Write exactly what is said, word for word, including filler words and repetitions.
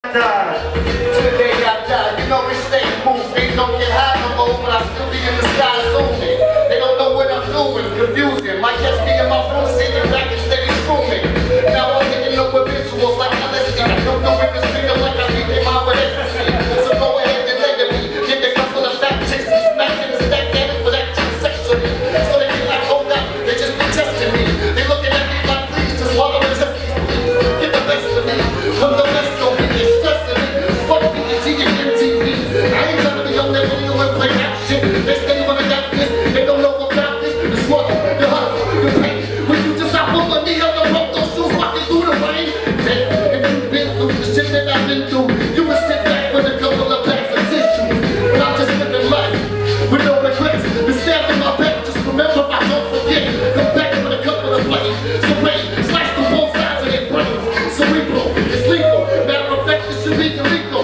Today I die, you know we stay moving. Don't get high no more, but I still be in the sky zooming. They don't know what I'm doing, confusing. Might catch me in my room, sitting back and steady screaming. Now I'm getting up with visuals like my listing. I don't know if it's freedom like I beat them out with ecstasy. So go ahead and let me get the couple of fat chicks and smack in the stack at it for that chick sexually. So they be like, hold up, they just be testing me. They looking at me like, please just swallow and test me. Get the best of me, from the best of me. I ain't trying to be on that video and play that shit. They stay when I got this, they don't know about this. The struggle, the hustle, the pain. When you just hop on my knee, I'm gonna roll those shoes walking through the rain. Then, if you've been through the shit that I've been through, you would sit back with a couple of bags of tissues. But I'm just living life with no regrets. Been stabbed in my back, just remember I don't forget. Come back with a couple of blades. So rain, slice through both sides of their brains. Cerebral, it's lethal. Matter of fact, this should be illegal.